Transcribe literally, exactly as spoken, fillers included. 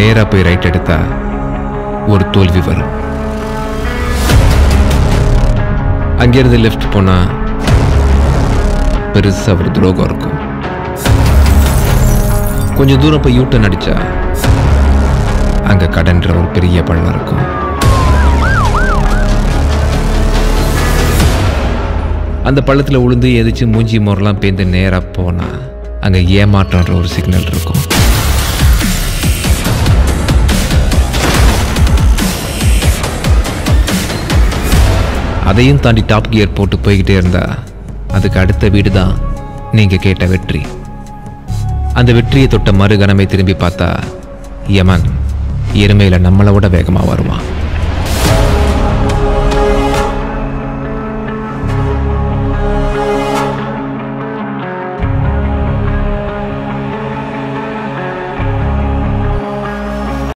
நேராக போய் ரைட் எடுத்தா ஒரு தோல்வி வரும். அங்கேருந்து லெஃப்ட் போனால் பெருசாக ஒரு துரோகம் இருக்கும். கொஞ்சம் தூரம் போய் யூட்டன் அடித்தா அங்கே கடன்ற ஒரு பெரிய பள்ளம் இருக்கும். அந்த பள்ளத்தில் உளுந்து எதிர்த்து மூஞ்சி மோரெல்லாம் பேந்து நேராக போனால் அங்கே ஏமாற்றன்ற ஒரு சிக்னல் இருக்கும். அதையும் தாண்டி டாப் கியர் போட்டு போய்கிட்டே இருந்தா அதுக்கு அடுத்த வீடு தான் நீங்கள் கேட்ட வெற்றி. அந்த வெற்றியை தொட்ட மறுகணமே திரும்பி பார்த்தா யமன் எருமையில் நம்மளை விட வேகமாக வருவான்.